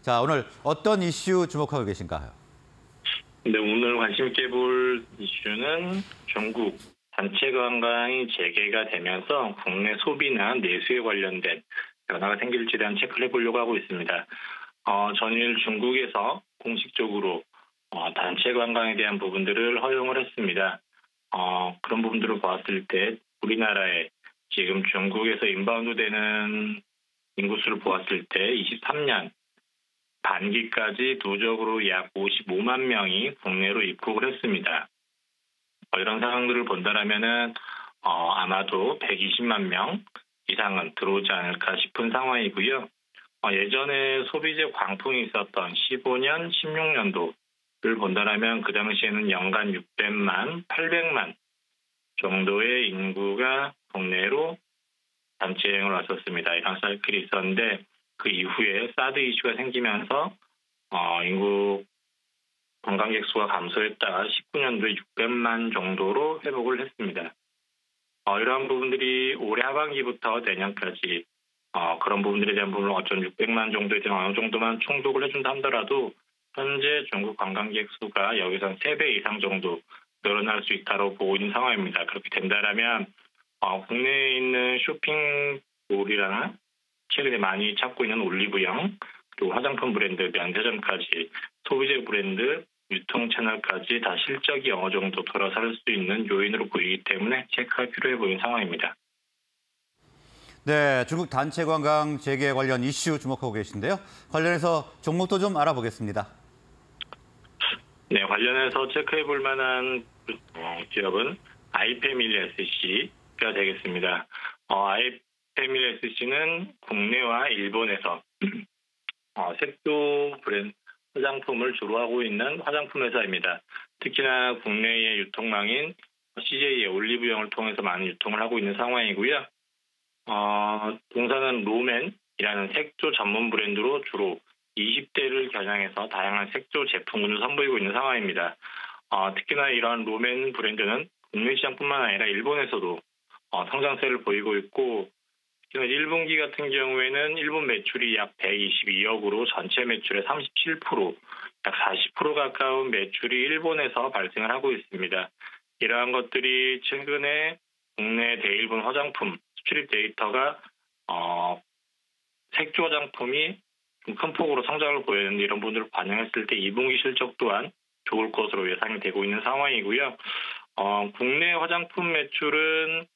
자, 오늘 어떤 이슈 주목하고 계신가요? 네, 오늘 관심 있게 볼 이슈는 중국 단체 관광이 재개가 되면서 국내 소비나 내수에 관련된 변화가 생길지에 대한 체크를 해보려고 하고 있습니다. 전일 중국에서 공식적으로 단체 관광에 대한 부분들을 허용을 했습니다. 그런 부분들을 보았을 때 우리나라에 지금 중국에서 인바운드 되는 인구수를 보았을 때 23년 반기까지 누적으로 약 55만 명이 국내로 입국을 했습니다. 이런 상황들을 본다면은 아마도 120만 명 이상은 들어오지 않을까 싶은 상황이고요. 예전에 소비재 광풍이 있었던 15년, 16년도를 본다면 그 당시에는 연간 600만, 800만 정도의 인구가 국내로 단체 여행을 왔었습니다. 이런 사이클이 있었는데 그 이후에 사드 이슈가 생기면서 인구 관광객 수가 감소했다가 19년도에 600만 정도로 회복을 했습니다. 이러한 부분들이 올해 하반기부터 내년까지 그런 부분들에 대한 부분을 어쩐 600만 정도에 대한 어느 정도만 충족을 해준다 하더라도 현재 중국 관광객 수가 여기서 3배 이상 정도 늘어날 수 있다고 보고 있는 상황입니다. 그렇게 된다면 국내에 있는 쇼핑몰이랑 최근에 많이 찾고 있는 올리브영, 그리고 화장품 브랜드, 면세점까지 소비재 브랜드, 유통 채널까지 다 실적이 어느 정도 돌아설 수 있는 요인으로 보이기 때문에 체크가 필요해 보이는 상황입니다. 네, 중국 단체 관광 재개 관련 이슈 주목하고 계신데요. 관련해서 종목도 좀 알아보겠습니다. 네, 관련해서 체크해 볼 만한 기업은 아이패밀리 SC가 되겠습니다. 아이패밀리 SC는 국내와 일본에서 색조 브랜드 화장품을 주로 하고 있는 화장품 회사입니다. 특히나 국내의 유통망인 CJ의 올리브영을 통해서 많은 유통을 하고 있는 상황이고요. 동사는 로맨이라는 색조 전문 브랜드로 주로 20대를 겨냥해서 다양한 색조 제품군을 선보이고 있는 상황입니다. 특히나 이러한 로맨 브랜드는 국내 시장뿐만 아니라 일본에서도 성장세를 보이고 있고, 특히나 1분기 같은 경우에는 일본 매출이 약 122억으로 전체 매출의 37%, 약 40% 가까운 매출이 일본에서 발생을 하고 있습니다. 이러한 것들이 최근에 국내 대일본 화장품 수출입 데이터가 색조 화장품이 좀 큰 폭으로 성장을 보였는데 이런 부분들을 반영했을 때 2분기 실적 또한 좋을 것으로 예상이 되고 있는 상황이고요. 국내 화장품 매출은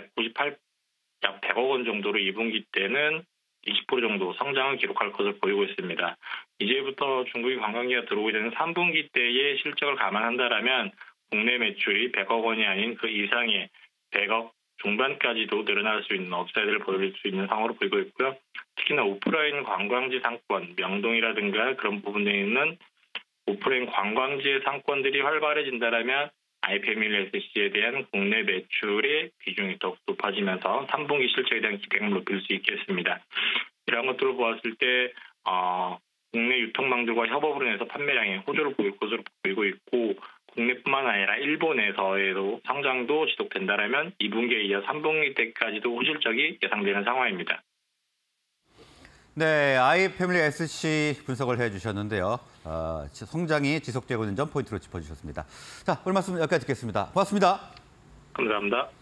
약 100억 원 정도로 2분기 때는 20% 정도 성장을 기록할 것을 보이고 있습니다. 이제부터 중국의 관광객가 들어오게 되는 3분기 때의 실적을 감안한다면 국내 매출이 100억 원이 아닌 그 이상의 100억 중반까지도 늘어날 수 있는 업사이드를 보여줄 수 있는 상황으로 보이고 있고요. 특히나 오프라인 관광지 상권, 명동이라든가 그런 부분에 있는 오프라인 관광지의 상권들이 활발해진다면 아이패밀리 SC에 대한 국내 매출의 비중이 더욱 높아지면서 3분기 실적에 대한 기대감을 높일 수 있겠습니다. 이런 것들을 보았을 때 국내 유통망들과 협업을 해서 판매량에 호조를 보일 것으로 보이고 있고, 국내뿐만 아니라 일본에서의 성장도 지속된다면 2분기에 이어 3분기 때까지도 호실적이 예상되는 상황입니다. 네, 아이패밀리 SC 분석을 해주셨는데요. 성장이 지속되고 있는 점 포인트로 짚어주셨습니다. 자, 오늘 말씀 여기까지 듣겠습니다. 고맙습니다. 감사합니다.